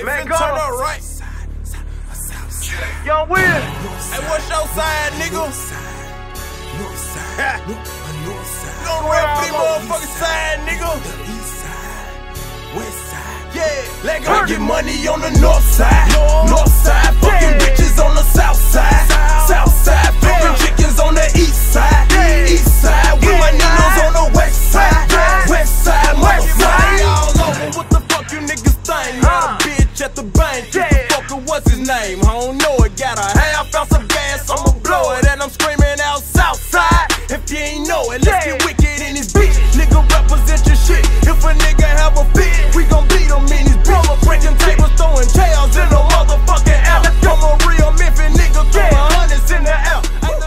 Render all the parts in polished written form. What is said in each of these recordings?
Man, turn up right. Young Will. Hey, what's your side, nigga? Don't rap for these motherfucking side, nigga. Yeah, let go get money on the north side. North side, fucking bitches on the south side. South side, fucking chickens on the east side. East side, with my niggas on the west side. West side, motherfucker all over. What the fuck you niggas think? Got a bitch at the bank. Fucker, what's his name? I don't know it. Got a half ounce of gas, I'ma blow it. And I'm screaming out south side. If you ain't know it, let's get wicked in this bitch. Nigga represent your shit. If a nigga have a fit, we gon' beat him in his bitch. Breaking tables, throwing tails in the motherfucking air. I'm a real Memphis nigga, throwing hundreds in the air.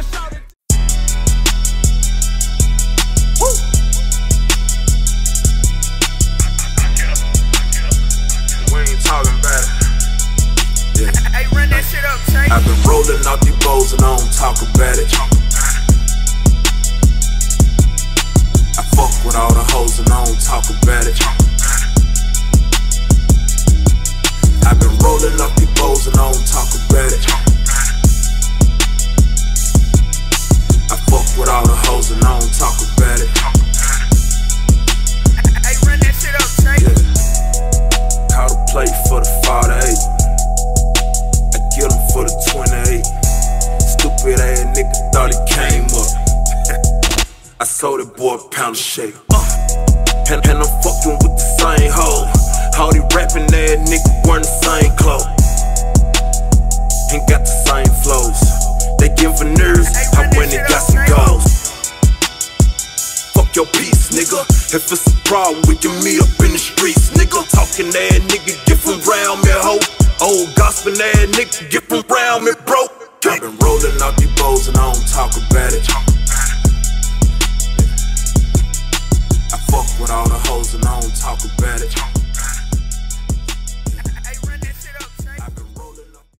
We ain't talking about it. Yeah. Hey, run that shit up, Tank. I've been rolling out these bowls and I don't talk about it. I fuck with all the hoes and I don't talk about it. I've been rolling up these bowls and I don't talk about it. I fuck with all the hoes and I don't talk about it. Hey, run that shit up, Tank. Yeah. Call the play for the 48. I get him for the 28. Stupid ass nigga thought he came up. I sold that boy a pound of shake. And I'm fucking with the same hoe. All these rapping ass niggas wearing the same clothes. Ain't got the same flows. They give veneers, I went and got some goals. Fuck your peace, nigga. If it's a problem, we can meet up in the streets, nigga. Talking ass nigga, get from round me, hoe. Old gospel ass nigga, get from round me, bro. I've been rolling out these bowls and I don't talk about it. I fuck with all the hoes and I don't talk about it.